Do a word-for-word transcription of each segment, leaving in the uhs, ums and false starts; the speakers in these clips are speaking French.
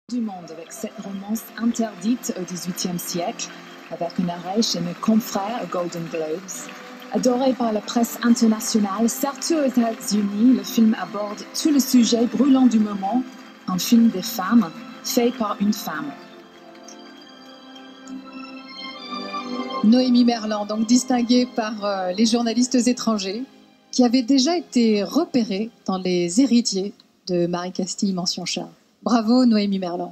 Du monde avec cette romance interdite au dix-huitième siècle, avec un arrêt chez mes confrères aux Golden Globes. Adoré par la presse internationale, surtout aux États-Unis, le film aborde tout le sujet brûlant du moment, un film des femmes, fait par une femme. Noémie Merlan, donc distinguée par euh, les journalistes étrangers, qui avait déjà été repérée dans les héritiers de Marie Castille Mention Charles. Bravo Noémie Merlan.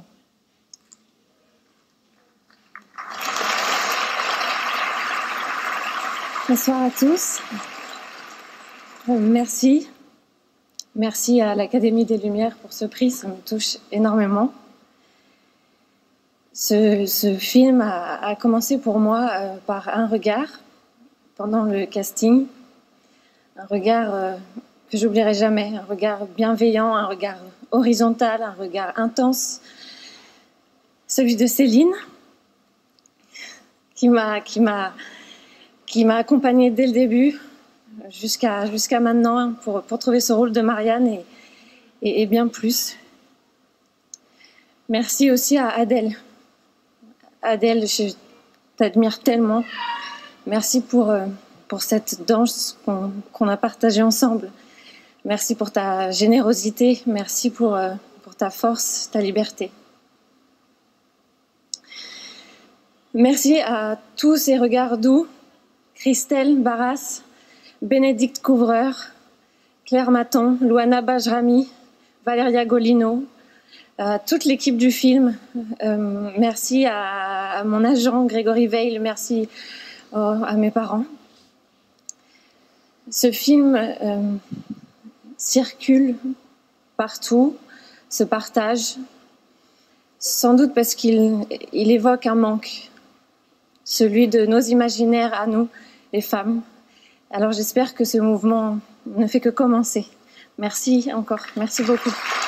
Bonsoir à tous. Merci. Merci à l'Académie des Lumières pour ce prix, ça me touche énormément. Ce, ce film a, a commencé pour moi euh, par un regard pendant le casting. Un regard euh, que j'oublierai jamais, un regard bienveillant, un regard horizontal, un regard intense. Celui de Céline, qui m'a qui m'a qui m'a accompagnée dès le début jusqu'à jusqu'à maintenant pour, pour trouver ce rôle de Marianne et, et, et bien plus. Merci aussi à Adèle. Adèle, je t'admire tellement. Merci pour, pour cette danse qu'on qu'on a partagée ensemble. Merci pour ta générosité. Merci pour, pour ta force, ta liberté. Merci à tous ces regards doux. Christelle Barras, Bénédicte Couvreur, Claire Maton, Louana Bajrami, Valéria Golino, à toute l'équipe du film. Euh, merci à, à mon agent Grégory Veil, merci oh, à mes parents. Ce film euh, circule partout, se partage, sans doute parce qu'il il évoque un manque, celui de nos imaginaires à nous, les femmes. Alors j'espère que ce mouvement ne fait que commencer. Merci encore, merci beaucoup.